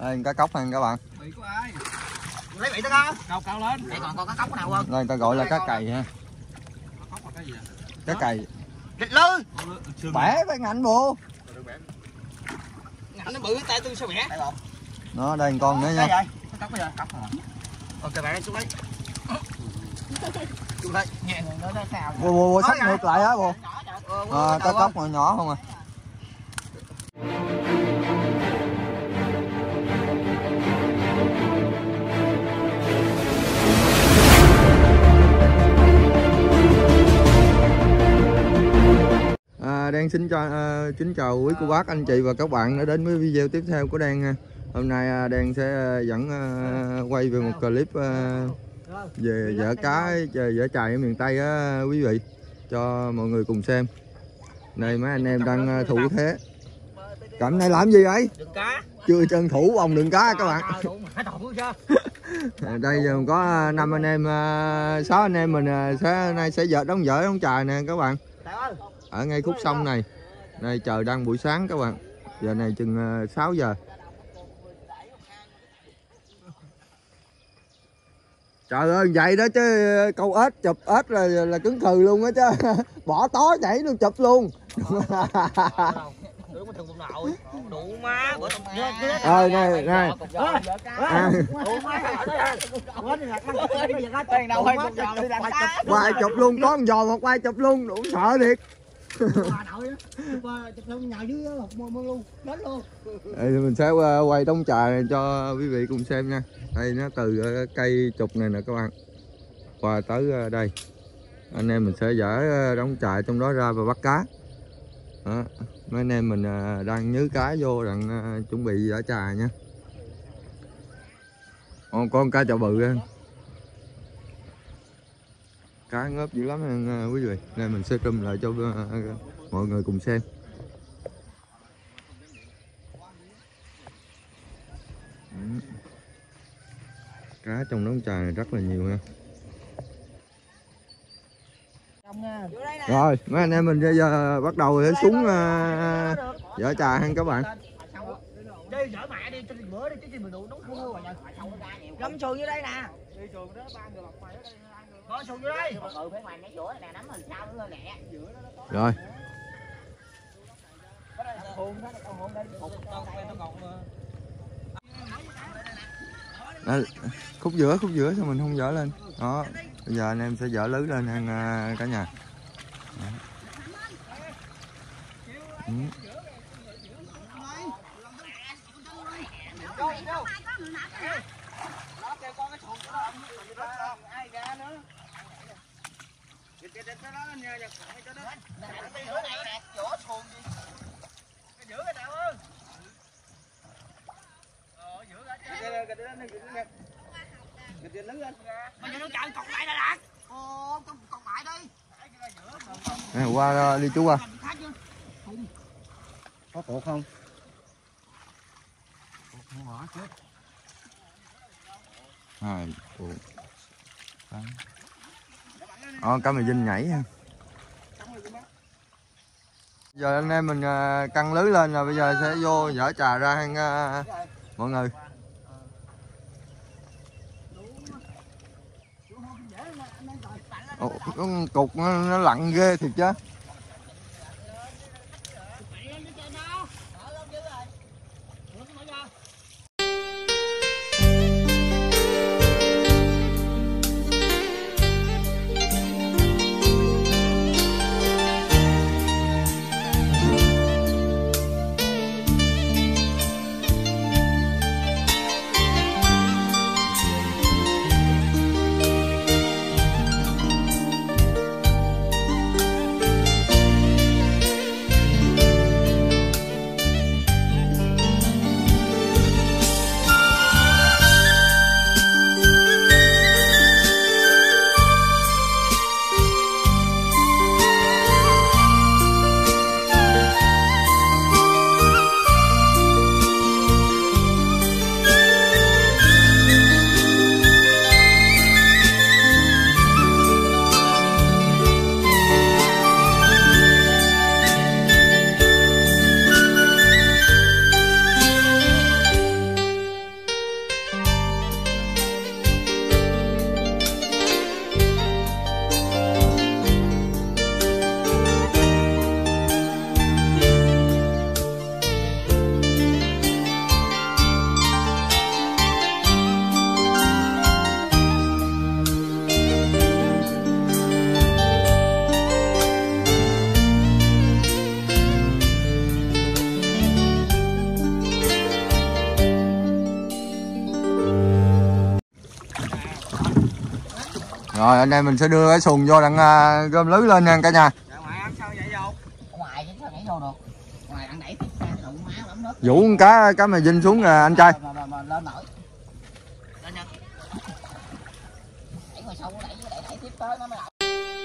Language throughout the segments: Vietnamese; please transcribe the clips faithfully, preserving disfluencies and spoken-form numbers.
Đây cá cóc này các bạn. Bị của ai? Lấy bị tao không? Cao cao lên. Đây còn con cá cóc nào không? Đây người ta gọi là cá cày ha. Cá cóc là cái gì? Cá cày. Thịt lư. Bẻ với ngạnh bộ. Ngạnh nó bự tay tôi sao bẻ? Nó đây con nữa nha. Cá cóc bây giờ, cóc rồi. Ok bạn xuống lấy. Xuống đây, nhẹ người nữa sao? Bồ bồ bồ sắp ngược lại á bồ. À, cá cóc nhỏ nhỏ không à. À, Đen xin cho uh, kính chào quý cô bác anh chị và các bạn đã đến với video tiếp theo của Đen nha. Hôm nay uh, Đen sẽ dẫn uh, quay về một clip uh, về vở cá về vở chài ở miền Tây á quý vị, cho mọi người cùng xem. Đây mấy anh em đang uh, thủ thế. Cầm này làm gì vậy? Đừng cá. Chưa chân thủ vòng đường cá các bạn. Đây giờ có năm anh em, sáu anh em mình sẽ nay sẽ vợ đóng vở đóng chài nè các bạn. Ở ngay khúc sông này. Đây trời đang buổi sáng các bạn. Giờ này chừng sáu giờ. Trời ơi vậy đó chứ câu ếch chụp ếch là là cứng khừ luôn á chứ. Bỏ tó nhảy luôn chụp luôn. Đủ má bữa Ơi này này. Quay chụp luôn, có con giò một quay chụp luôn, đủ sợ thiệt. Đây, mình sẽ quay đống chài này cho quý vị cùng xem nha. Đây nó từ cây trục này nè các bạn qua tới đây, anh em mình sẽ dỡ đống chài trong đó ra và bắt cá. Đó. Mấy anh em mình đang nhớ cá vô, đang chuẩn bị dở chài nha. Ồ, con cá chậu bự á, cá ngớp dữ lắm nha quý vị. Nên mình sẽ zoom lại cho mọi người cùng xem. Cá trong đống chài này rất là nhiều nha. Rồi mấy anh em mình bây giờ bắt đầu để xuống uh, dở chài ha các bạn. Đi dở mẹ đi, cho bữa đi chứ mình đủ nóng mưa rồi nha. Găm xuồng vô đây nè. Đi xuồng đó ba người bọc mày ở đây hai người. Có xuồng vô đây. Ừ phải ngoài mấy giữa này nè, nắm mình sao nó lên nè. Rồi. Đây, khúc giữa khúc giữa sao mình không dở lên. Đó, bây giờ anh em sẽ dở lưới lên ăn uh, cả nhà. Đó. Ừ. Nè, qua đi chú qua. Có cột không? Hai, bốn, tám. Ờ, cá mì vinh nhảy ha. Giờ anh em mình uh, căng lưới lên rồi, bây giờ sẽ vô dở chài ra ha uh, mọi người. Ồ, con cục nó, nó lặn ghê thiệt chứ. Rồi anh em mình sẽ đưa cái xuồng vô đặng uh, gom lưới lên nha cả nhà. Dạ, ngoài ăn sao vậy vô? Ngoài chứ sao nhảy vô được. Ngoài ăn đẩy tiếp ra cái đụng máu lắm nước. Vũ cá cá mà dinh xuống rồi anh trai. Mà, mà, mà lên nổi. Lên nha. Đẩy ngoài sâu đẩy đẩy đẩy tiếp tới nó mới đẩy.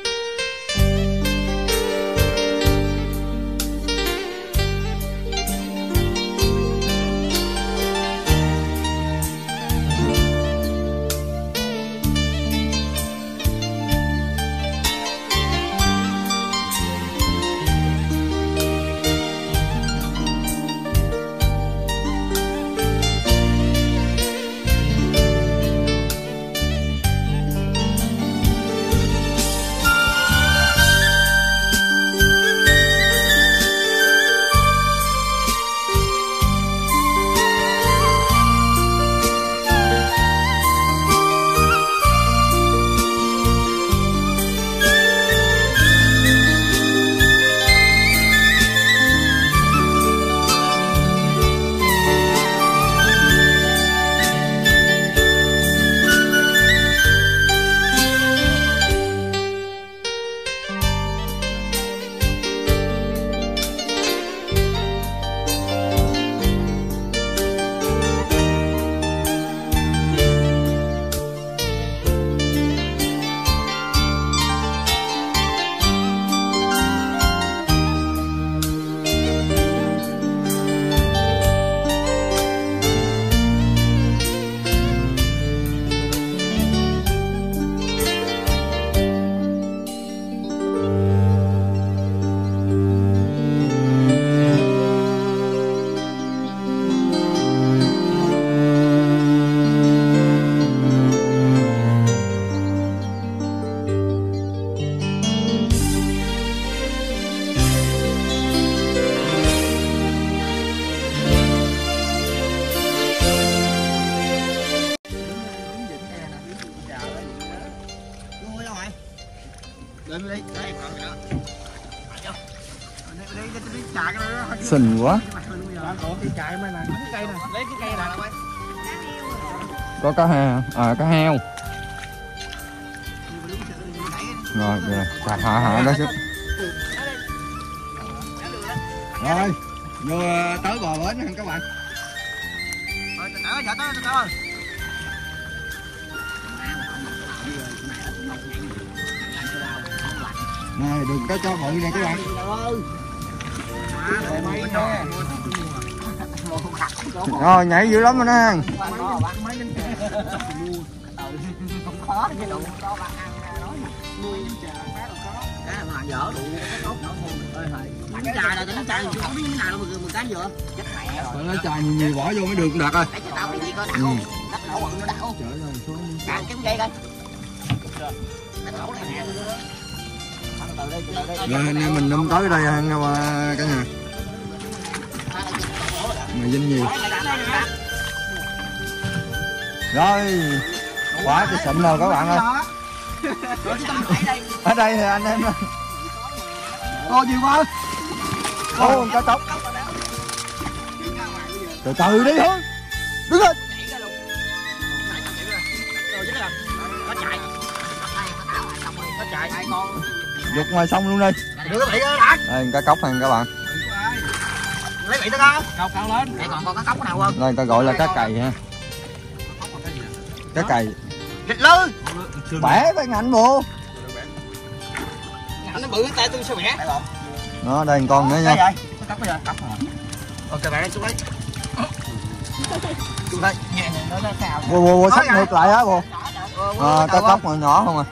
Xinh quá. Có cá heo, à cá heo. Rồi, rồi, hạ hạ hạ đó chứ. Rồi, vô tới bờ bến nha các bạn. Rồi, từ từ, tới, từ từ. Này, đừng có cho bự nè các bạn. Rồi, nhảy dữ lắm rồi nè. Cái chài là cái chài không biết như nào đâu mà cá dừa. Phải lấy chài nhiều nhiều bỏ vô mới được đạt ơi. Ừ. Rồi anh em mình đâm tới đây ăn cả nhà. Mà dinh nhiều. Rồi. Quá trời xịn rồi các bạn ơi. Ở đây thì anh em. Ô nhiều quá. Ô cá cốc. Từ từ đi Hương. Đứng lên. Dục ngoài sông luôn đi. Đây cá cốc này các bạn. Lấy vị đó không? Cọc cao lên. Đây còn con cá cốc nào không? Đây người ta gọi là cá cày ha. Cá cày. Thịt lư. Bẻ với ngạnh bộ. Ngạnh nó bự tay tôi sao bẻ? Đó đây con nữa nha. Cái gì? Cốc bây giờ, cốc hả? Ok bạn xuống lấy. Xuống đây. Nhẹ nó nó sao? Bồ bồ bồ xách ngược lại á bồ. À, cá cốc mà nhỏ không à.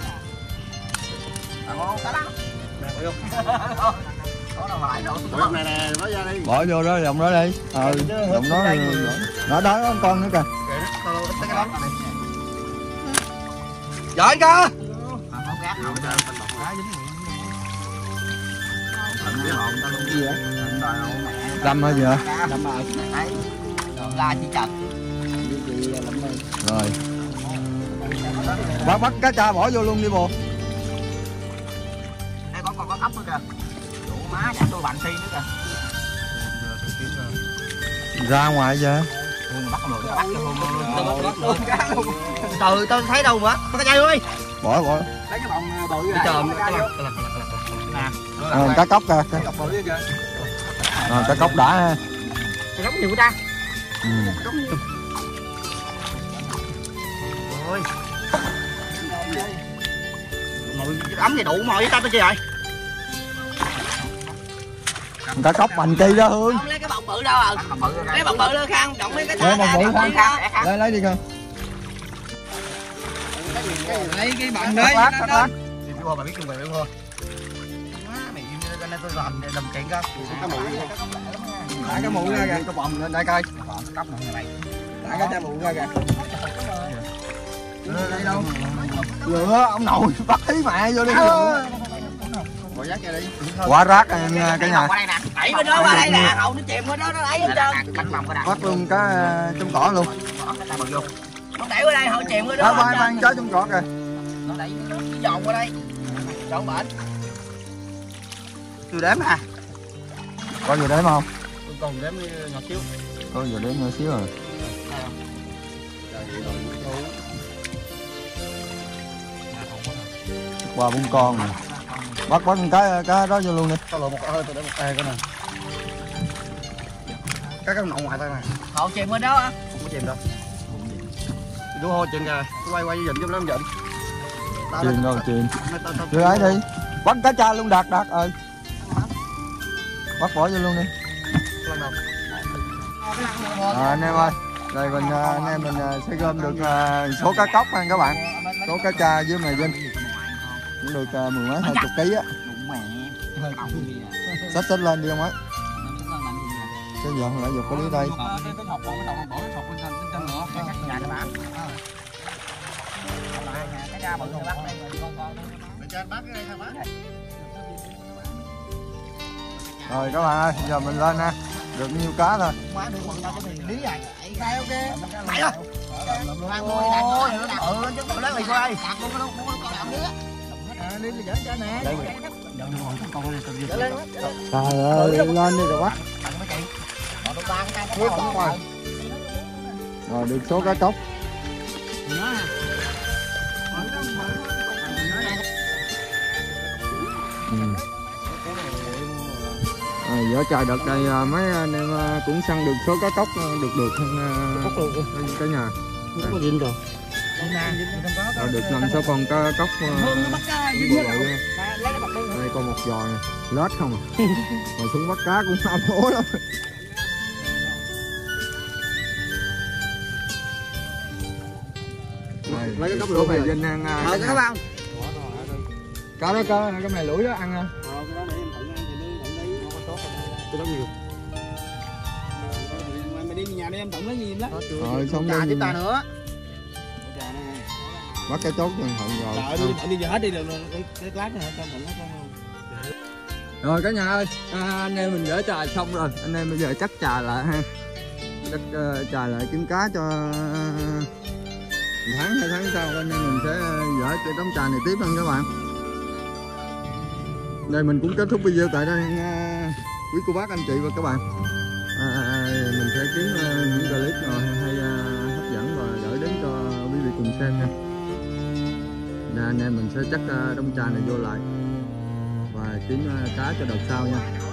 Bỏ vô đó dòng đó đi. Ừ, dòng đó nó đó có con nữa kìa. Giỏi anh cơ. Đâm hay gì hả? Đâm rồi. Ra chỉ chặt. Rồi. Bắt bắt cá tra bỏ vô luôn đi bồ. Đây còn còn có ốc nữa kìa. Đủ má nhà tôi bạn xi nữa kìa. Ra ngoài vậy. bắt được, bắt được cá luôn. Từ tao thấy đâu mà, có cái dây ơi. Bỏ bỏ. Lấy cái bọng bự Cái chòm nè. Ờ, cá cốc kìa. Cái bự kìa. Ờ, cá cốc đã ha. Cá cốc nhiều của ta. Ừ. Cá cốc nhiều. Ôi. Mồi ấm gì đủ mồi với ta tới chưa vậy? Cá cốc bành chi đó Hương. Không lấy cái bọng bự đâu rồi. Lấy bọng bự lên khăn, động mấy cái Lấy bọng bự khăn. Lấy lấy đi coi. Lấy cái bọng đấy. Cắt lát, cắt lát. Đi thua, bà biết chung về biết thua. Má mày im cho nên tôi làm đầm chuyện cơ. Cái mũ. Đá cái mũ ra kìa. Cái bọng lên đây coi. Cốc này mày. Đá cái chai mũ ra kìa. Đây đâu? Lửa ông nội bắt thí mẹ vô đi. Bỏ rác ra đi. Quả rác cả nhà. Qua đây nè. Đẩy bên đó qua đây nè, hậu nó chìm bên đó nó đẩy hết trơn. Bắt vòng qua đây. Bắt luôn cá trong cỏ luôn. Không đẩy qua đây hậu chìm bên Đó đó. bay bay cá trong cỏ kìa. Nó đẩy nó giòn qua đây. Trộn bển. Tôi đếm à. Có gì đếm không? Còn đếm nhỏ xíu. Có gì đếm nhỏ xíu rồi. Ba bốn con nè. Bắt bắt cái cái đó vô luôn đi. Tao lột một hơi tôi để một e cái này. Cái cái nọng ngoài tay này. Hậu chìm bên đó á. Không có chìm đâu. Chú hô chìm kìa. Quay quay dịnh cho nó không dịnh. Chìm đâu chìm. Đưa ấy đi. Bắt cá cha luôn đạt đạt ơi. Bắt bỏ vô luôn đi. À, anh em ơi. Đây mình anh em mình sẽ gom được số cá cốc nha các bạn. Số cá cha với mè dinh. Cũng được mười mấy hai chục ký á. Xách xách lên đi không ấy. Cái giận lại dục cái đi đây. Rồi các bạn ơi, giờ mình lên nha. Được nhiêu cá thôi. Mày ơi. Ôi, ừ, chúng tôi lấy mày qua đây. Trời ơi, lên đi rồi quá. Rồi được số cá cốc. Ừ. À, giữa trời đợt đây mấy anh em cũng săn được số cá cốc được được hơn cả nhà. Có dính rồi. Rồi được năm sáu con cá cốc bự bự. Đây còn một giò này, lết không à. Mà xuống bắt cá cũng ham hố lắm. Lấy cái cốc lưỡi về Vinh ăn. Ờ, có không? Cá đó có cái này lưỡi đó ăn ha. Cái đó nhiều. Mày đi nhà đi em tổng lấy nhiều lắm. Rồi xong Trà đi. tiếp ta nữa. Bắt cái chốt cho thận rồi. Trời đi, đi giờ hết đi được cái cái lát này cho mình nó Rồi cả nhà ơi, à, anh em mình dỡ trà xong rồi, anh em bây giờ chắc trà lại ha. Chắc uh, trà lại kiếm cá cho uh, tháng hai tháng sau anh em mình sẽ uh, dỡ cái đống trà này tiếp hơn các bạn. Đây mình cũng kết thúc video tại đây uh, quý cô bác anh chị và các bạn. À, mình sẽ kiếm uh, những clip rồi hay uh, hấp dẫn và gửi đến cho quý vị cùng xem nha. Nên anh em mình sẽ chắc uh, đống trà này vô lại và kiếm uh, cá cho đợt sau nha.